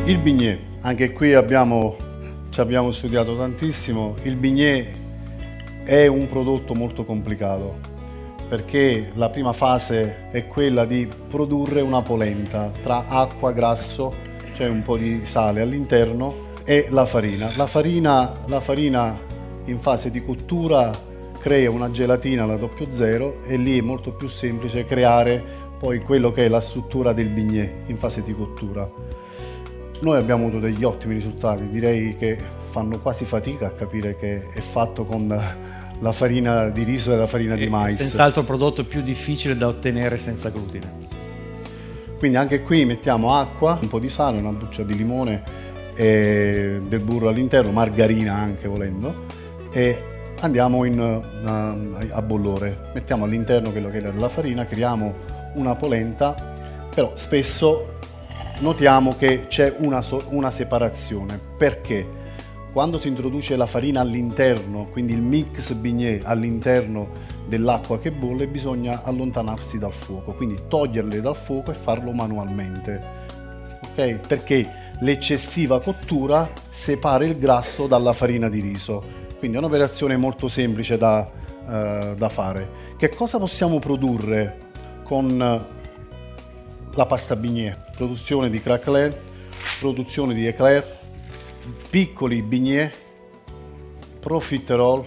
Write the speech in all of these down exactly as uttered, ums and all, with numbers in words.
Il bignè, anche qui abbiamo, ci abbiamo studiato tantissimo. Il bignè è un prodotto molto complicato perché la prima fase è quella di produrre una polenta tra acqua, grasso, cioè un po' di sale all'interno, e la farina. La farina, la farina in fase di cottura crea una gelatina alla doppio zero e lì è molto più semplice creare poi quello che è la struttura del bignè in fase di cottura. Noi abbiamo avuto degli ottimi risultati, direi che fanno quasi fatica a capire che è fatto con la farina di riso e la farina di mais. Senz'altro il prodotto più difficile da ottenere senza glutine. Quindi anche qui mettiamo acqua, un po' di sale, una buccia di limone e del burro all'interno, margarina anche volendo, e andiamo in, uh, a bollore. Mettiamo all'interno quello che è la farina, creiamo una polenta, però spesso notiamo che c'è una, so una separazione, perché quando si introduce la farina all'interno, quindi il mix bignè all'interno dell'acqua che bolle, bisogna allontanarsi dal fuoco, quindi toglierle dal fuoco e farlo manualmente, ok? Perché l'eccessiva cottura separa il grasso dalla farina di riso, quindi è un'operazione molto semplice da, uh, da fare. Che cosa possiamo produrre con la pasta bignè? Produzione di craquelin, produzione di éclair, piccoli bignè, profiterol,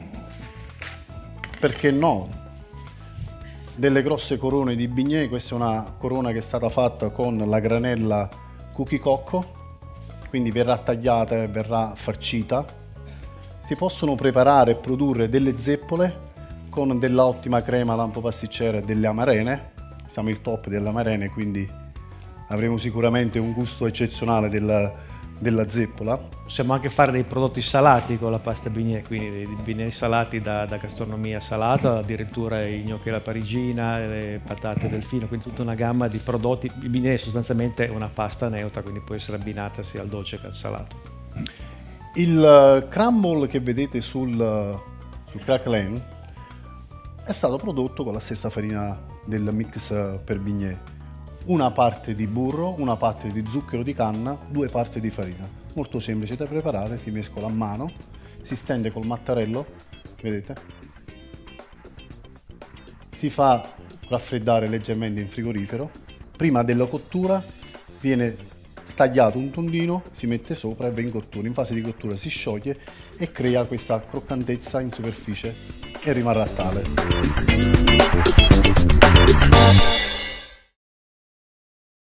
perché no? Delle grosse corone di bignè. Questa è una corona che è stata fatta con la granella cookie cocco, quindi verrà tagliata e verrà farcita. Si possono preparare e produrre delle zeppole con della ottima crema lampo pasticcera e delle amarene. Siamo il top delle amarene, quindi avremo sicuramente un gusto eccezionale della, della zeppola. Possiamo anche fare dei prodotti salati con la pasta bignè, quindi dei bignè salati da, da gastronomia salata, addirittura i gnocchi alla parigina, le patate delfino, quindi tutta una gamma di prodotti. Il bignè è sostanzialmente una pasta neutra, quindi può essere abbinata sia al dolce che al salato. Il crumble che vedete sul, sul craquelin è stato prodotto con la stessa farina del mix per bignè. Una parte di burro, una parte di zucchero di canna, due parti di farina. Molto semplice da preparare, si mescola a mano, si stende col mattarello, vedete? Si fa raffreddare leggermente in frigorifero. Prima della cottura viene stagliato un tondino, si mette sopra e va in cottura. In fase di cottura si scioglie e crea questa croccantezza in superficie e rimarrà tale.